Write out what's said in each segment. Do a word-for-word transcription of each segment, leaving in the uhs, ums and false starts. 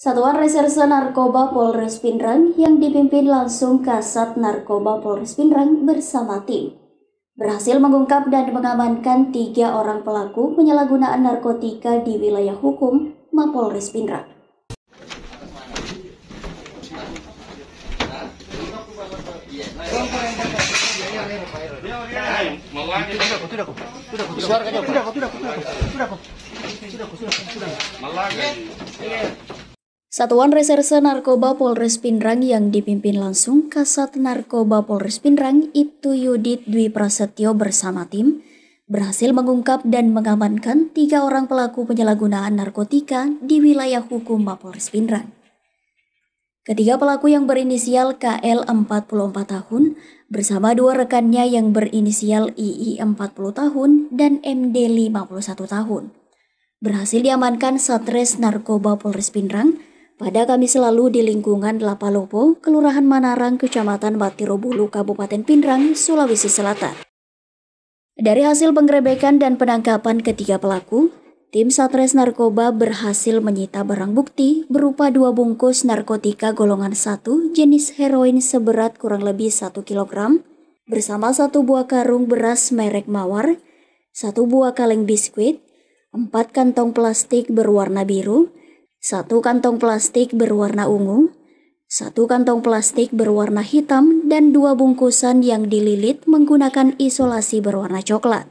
Satuan Reserse Narkoba Polres Pindrang yang dipimpin langsung Kasat Narkoba Polres Pindrang bersama tim berhasil mengungkap dan mengamankan tiga orang pelaku penyalahgunaan narkotika di wilayah hukum Mapolres Pindrang. Satuan Reserse Narkoba Polres Pindrang yang dipimpin langsung Kasat Narkoba Polres Pindrang Ibtu Yudit Dwi Prasetyo bersama tim berhasil mengungkap dan mengamankan tiga orang pelaku penyalahgunaan narkotika di wilayah hukum Mapolres Pindrang. Ketiga pelaku yang berinisial K L empat puluh empat tahun bersama dua rekannya yang berinisial I I empat puluh tahun dan M D lima puluh satu tahun berhasil diamankan Satres Narkoba Polres Pindrang pada Kamis lalu di lingkungan Lapalopo, Kelurahan Manarang, Kecamatan Batirobulu, Kabupaten Pindrang, Sulawesi Selatan. Dari hasil penggerebekan dan penangkapan ketiga pelaku, tim Satres Narkoba berhasil menyita barang bukti berupa dua bungkus narkotika golongan satu jenis heroin seberat kurang lebih satu kilogram, bersama satu buah karung beras merek Mawar, satu buah kaleng biskuit, empat kantong plastik berwarna biru, satu kantong plastik berwarna ungu, satu kantong plastik berwarna hitam, dan dua bungkusan yang dililit menggunakan isolasi berwarna coklat.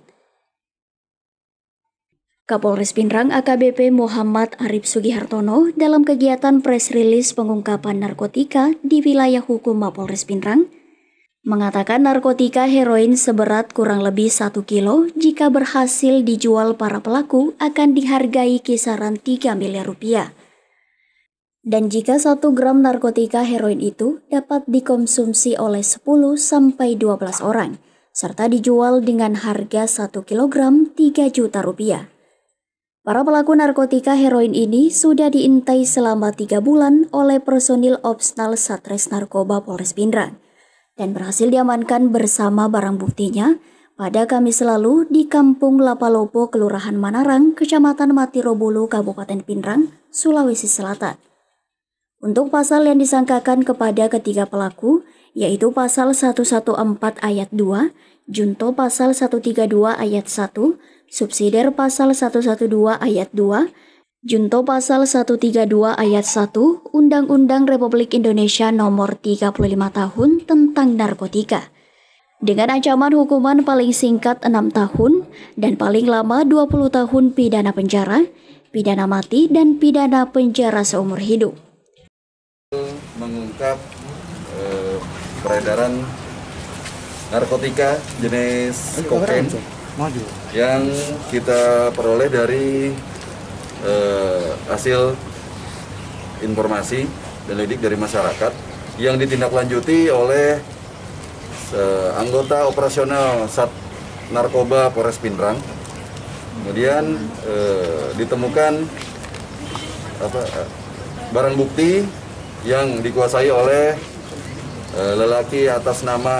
Kapolres Pindrang A K B P Muhammad Arif Sugihartono dalam kegiatan press release pengungkapan narkotika di wilayah hukum Mapolres Pindrang mengatakan narkotika heroin seberat kurang lebih satu kilo jika berhasil dijual para pelaku akan dihargai kisaran tiga miliar rupiah. Dan jika satu gram narkotika heroin itu dapat dikonsumsi oleh sepuluh sampai dua belas orang, serta dijual dengan harga satu kilogram tiga juta rupiah. Para pelaku narkotika heroin ini sudah diintai selama tiga bulan oleh personil Opsnal Satres Narkoba Polres Pindrang dan berhasil diamankan bersama barang buktinya pada Kamis lalu di Kampung Lapalopo, Kelurahan Manarang, Kecamatan Batirobulu, Kabupaten Pindrang, Sulawesi Selatan. Untuk pasal yang disangkakan kepada ketiga pelaku, yaitu pasal seratus empat belas ayat dua, junto pasal seratus tiga puluh dua ayat satu, subsidiar pasal seratus dua belas ayat dua, junto pasal seratus tiga puluh dua ayat satu, Undang-Undang Republik Indonesia nomor tiga puluh lima tahun tentang narkotika. Dengan ancaman hukuman paling singkat enam tahun dan paling lama dua puluh tahun pidana penjara, pidana mati, dan pidana penjara seumur hidup. Mengungkap eh, peredaran narkotika jenis kokain yang kita peroleh dari eh, hasil informasi dan lidik dari masyarakat yang ditindaklanjuti oleh eh, anggota operasional Sat Narkoba Polres Pindrang. Kemudian eh, ditemukan apa, barang bukti yang dikuasai oleh e, lelaki atas nama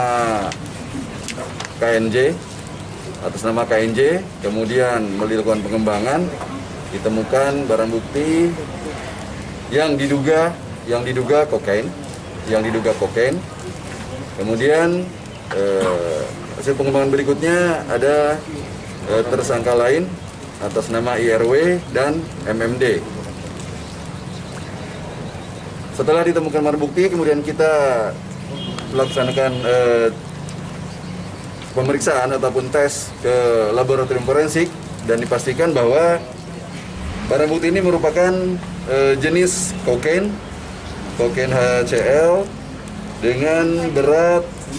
K N J, atas nama K N J, kemudian melakukan pengembangan, ditemukan barang bukti yang diduga yang diduga kokain, yang diduga kokain. Kemudian e, hasil pengembangan berikutnya ada e, tersangka lain atas nama I R W dan M M D. Setelah ditemukan barang bukti, kemudian kita melaksanakan eh, pemeriksaan ataupun tes ke laboratorium forensik dan dipastikan bahwa barang bukti ini merupakan eh, jenis kokain, kokain H C L dengan berat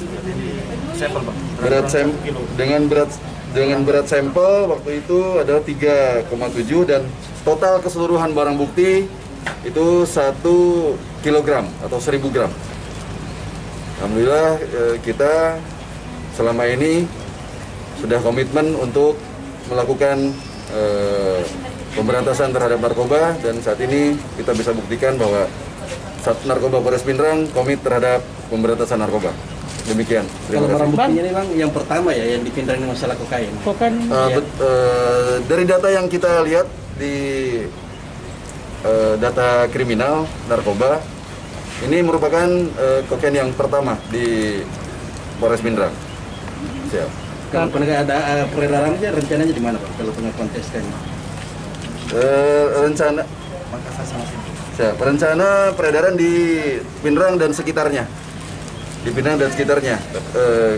berat sem, dengan berat dengan berat sampel waktu itu adalah tiga koma tujuh dan total keseluruhan barang bukti itu satu kilogram atau seribu gram. Alhamdulillah kita selama ini sudah komitmen untuk melakukan eh, pemberantasan terhadap narkoba dan saat ini kita bisa buktikan bahwa Sat Narkoba Polres Pindrang komit terhadap pemberantasan narkoba. Demikian. Terima kasih. Barang buktinya ini bang yang pertama ya yang di Pindrang ini masalah kokain. Kokain. Uh, ya. bet, uh, dari data yang kita lihat di uh, data kriminal narkoba, ini merupakan uh, kokain yang pertama di Polres Pindrang. Siap. Kalau penegak ada uh, peredarannya, rencananya di mana Pak? Kalau pengakuan T S K-nya? Uh, rencana, siap. Rencana peredaran di Pindrang dan sekitarnya, di Pindrang dan sekitarnya. Uh,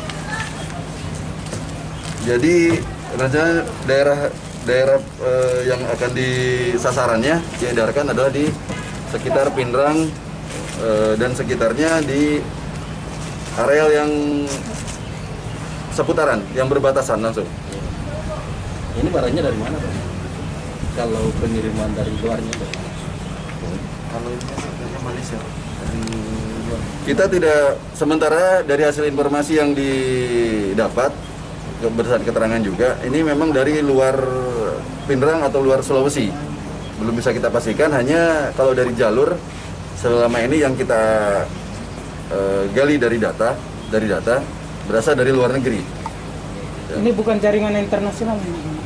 jadi rencana daerah daerah uh, yang akan disasarannya diedarkan adalah di sekitar Pindrang uh, dan sekitarnya, di areal yang seputaran, yang berbatasan langsung. Ini barangnya dari mana Pak? Kalau pengiriman dari luarnya Pak? Kalau ini sebenarnya Malaysia dari luar. Kita tidak, sementara dari hasil informasi yang didapat berdasarkan keterangan juga, ini memang dari luar Pindrang atau luar Sulawesi. Belum bisa kita pastikan, hanya kalau dari jalur selama ini yang kita uh, gali dari data, dari data berasal dari luar negeri. Ini bukan jaringan internasional.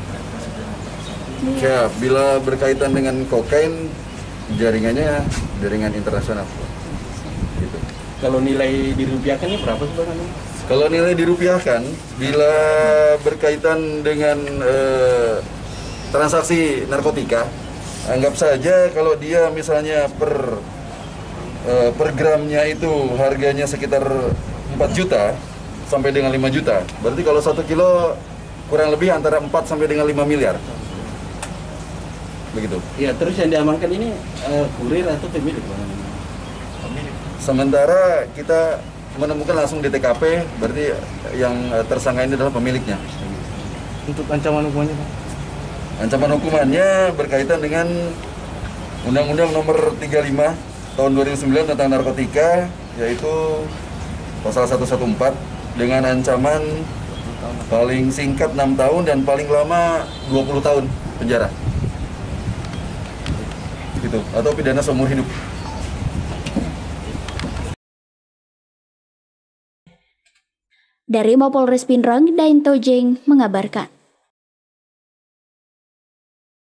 Ya, bila berkaitan dengan kokain, jaringannya jaringan internasional. Gitu. Kalau nilai dirupiahkannya berapa sih Bang? Kalau nilai dirupiahkan, bila berkaitan dengan eh, transaksi narkotika, anggap saja kalau dia misalnya per eh, per gramnya itu harganya sekitar empat juta sampai dengan lima juta. Berarti kalau satu kilo kurang lebih antara empat sampai dengan lima miliar. Begitu. Iya, terus yang diamankan ini uh, kurir atau pemilik Bang? Sementara kita menemukan langsung di T K P, berarti yang tersangka ini adalah pemiliknya. Untuk ancaman hukumannya Pak? Ancaman hukumannya berkaitan dengan Undang-Undang Nomor tiga puluh lima Tahun dua ribu sembilan tentang narkotika, yaitu pasal seratus empat belas dengan ancaman paling singkat enam tahun dan paling lama dua puluh tahun penjara. Gitu, atau pidana seumur hidup. Dari Mapolres Pindrang, Dain Tojeng mengabarkan.